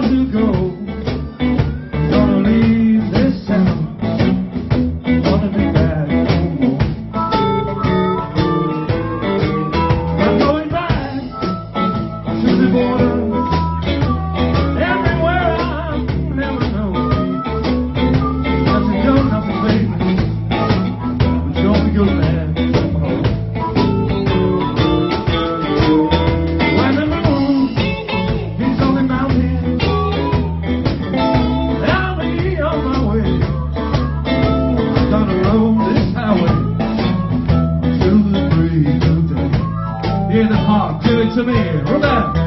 to go. Gonna leave this town. Gonna be back no more. I'm going back to the border. Everywhere I've never known. Nothing good, nothing baby. But don't be good, man. Hear the heart, do it to me, Robert.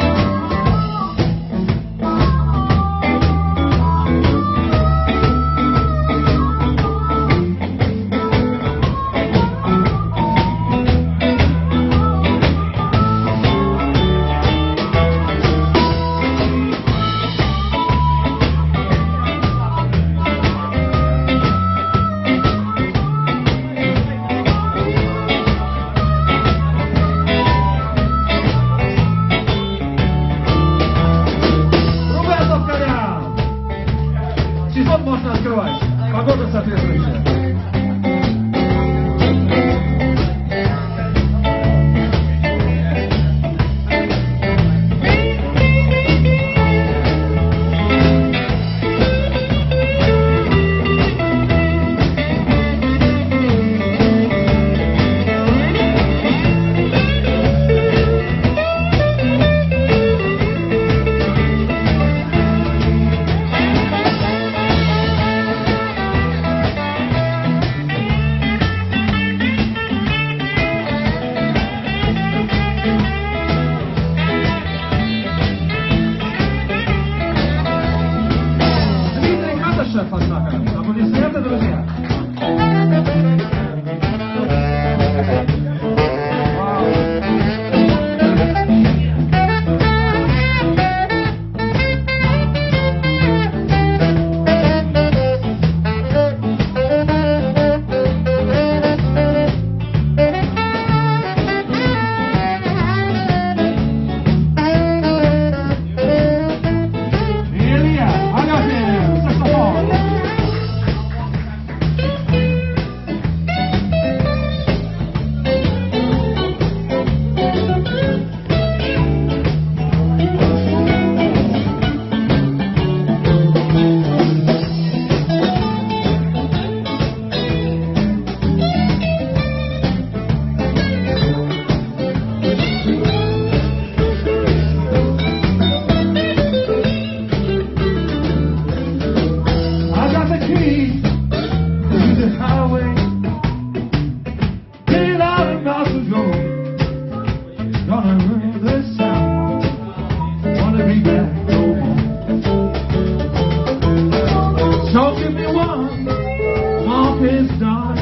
Вот можно открывать. Погода соответствующая. Аплодисменты, друзья. Gonna leave this town. Wanna be back no more. So give me one more kiss, darling.